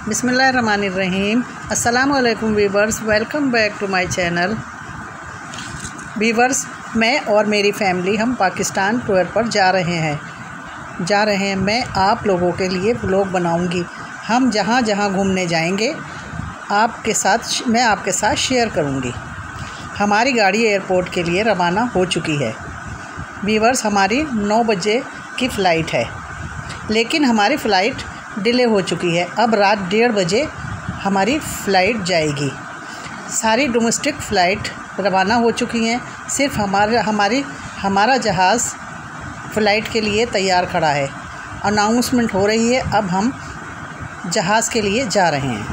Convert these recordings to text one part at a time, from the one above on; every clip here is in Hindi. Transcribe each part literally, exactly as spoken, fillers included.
बिस्मिल्लाहिर्रहमानिर्रहीम। अस्सलाम वालेकुम viewers, welcome back to my channel. Viewers, मैं और मेरी फैमिली हम पाकिस्तान टूर पर जा रहे हैं जा रहे हैं मैं आप लोगों के लिए व्लॉग बनाऊंगी। हम जहां जहां घूमने जाएंगे आपके साथ मैं आपके साथ शेयर करूंगी। हमारी गाड़ी एयरपोर्ट के लिए रवाना हो चुकी है। वीवर्स, हमारी नौ बजे की फ़्लाइट है, लेकिन हमारी फ़्लाइट डिले हो चुकी है। अब रात डेढ़ बजे हमारी फ़्लाइट जाएगी। सारी डोमेस्टिक फ़्लाइट रवाना हो चुकी हैं। सिर्फ हमारा हमारी हमारा जहाज़ फ़्लाइट के लिए तैयार खड़ा है। अनाउंसमेंट हो रही है, अब हम जहाज़ के लिए जा रहे हैं।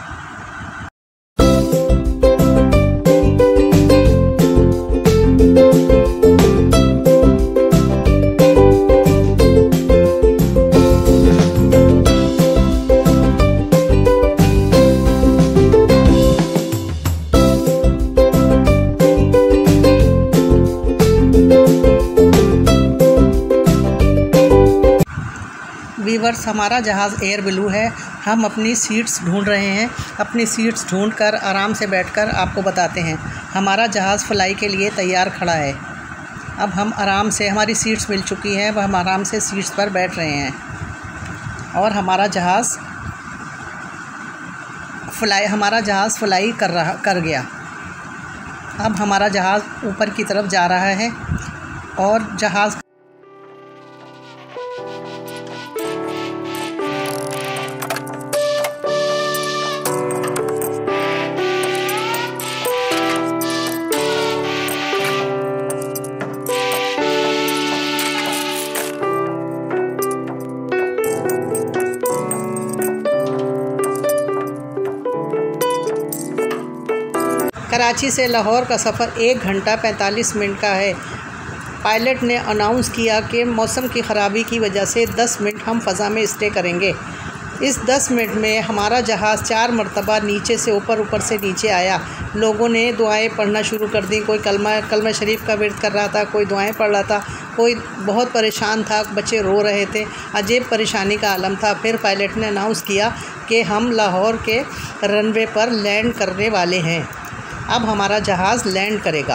वीवर्स, हमारा जहाज़ एयर ब्लू है। हम अपनी सीट्स ढूंढ रहे हैं। अपनी सीट्स ढूंढकर आराम से बैठकर आपको बताते हैं। हमारा जहाज़ फ्लाई के लिए तैयार खड़ा है। अब हम आराम से, हमारी सीट्स मिल चुकी हैं, वह हम आराम से सीट्स पर बैठ रहे हैं और हमारा जहाज़ फ्लाई हमारा जहाज़ फ्लाई कर रहा कर गया। अब हमारा जहाज़ ऊपर की तरफ जा रहा है और जहाज़ कराची से लाहौर का सफ़र एक घंटा पैंतालीस मिनट का है। पायलट ने अनाउंस किया कि मौसम की ख़राबी की वजह से दस मिनट हम फ़ज़ा में स्टे करेंगे। इस दस मिनट में हमारा जहाज़ चार मरतबा नीचे से ऊपर ऊपर से नीचे आया। लोगों ने दुआएं पढ़ना शुरू कर दी। कोई कलमा कलमा शरीफ का विर्द कर रहा था, कोई दुआएं पढ़ रहा था, कोई बहुत परेशान था, बच्चे रो रहे थे। अजीब परेशानी का आलम था। फिर पायलट ने अनाउंस किया कि हम लाहौर के रनवे पर लैंड करने वाले हैं। अब हमारा जहाज़ लैंड करेगा।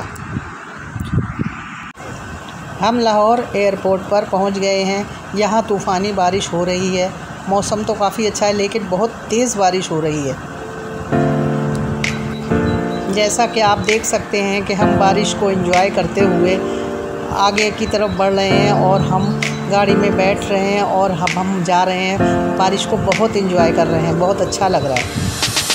हम लाहौर एयरपोर्ट पर पहुंच गए हैं। यहाँ तूफ़ानी बारिश हो रही है। मौसम तो काफ़ी अच्छा है, लेकिन बहुत तेज़ बारिश हो रही है। जैसा कि आप देख सकते हैं कि हम बारिश को एंजॉय करते हुए आगे की तरफ बढ़ रहे हैं और हम गाड़ी में बैठ रहे हैं और हम हम जा रहे हैं। बारिश को बहुत एंजॉय कर रहे हैं, बहुत अच्छा लग रहा है।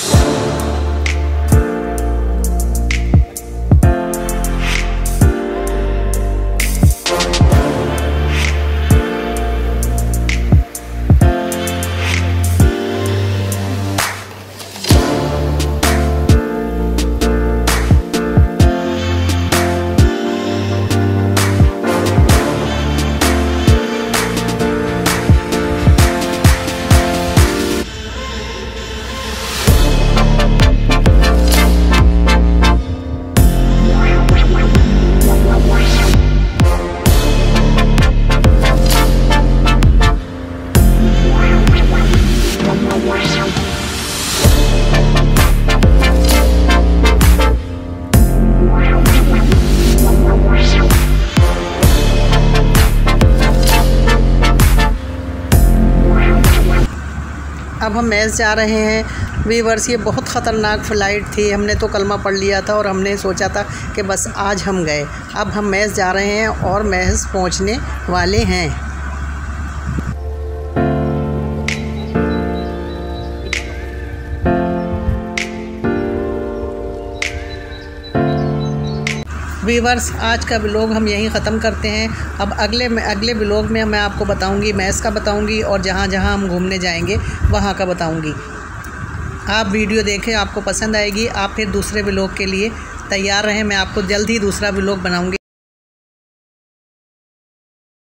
अब हम मैस जा रहे हैं। वीवर्स, ये बहुत ख़तरनाक फ़्लाइट थी। हमने तो कलमा पढ़ लिया था और हमने सोचा था कि बस आज हम गए। अब हम मैस जा रहे हैं और मैस पहुंचने वाले हैं। वीवर्स, आज का व्लॉग हम यहीं ख़त्म करते हैं। अब अगले में अगले व्लॉग में मैं आपको बताऊंगी, मैस का बताऊंगी और जहाँ जहाँ हम घूमने जाएंगे वहाँ का बताऊंगी। आप वीडियो देखें, आपको पसंद आएगी। आप फिर दूसरे व्लॉग के लिए तैयार रहें। मैं आपको जल्द ही दूसरा व्लॉग बनाऊंगी।